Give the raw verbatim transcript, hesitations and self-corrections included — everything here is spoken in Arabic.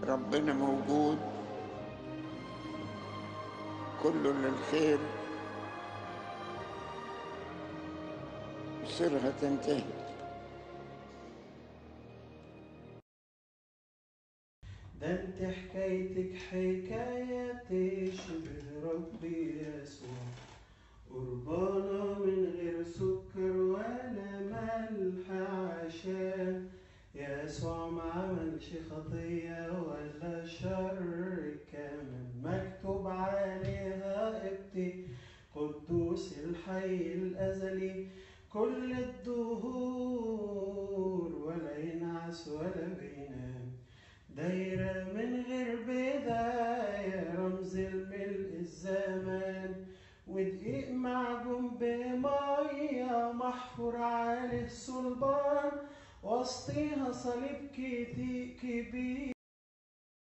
ربنا موجود، كله للخير، مصيرها تنتهي. ده انت حكايتك حكاية تشبه ربي يسوع، قربانة من غير سكر ولا ملح، عشان يسوع ما عملش خطية ولا شر، كمان مكتوب عليها ابتي قدوس الحي الأزلي كل الدهور، ولا ينعس ولا بينام، دايرة من غير بداية، رمز الملء الزمان، ودقيق معجون بمية محفور عليه صلبان، وسطيها صليب كبير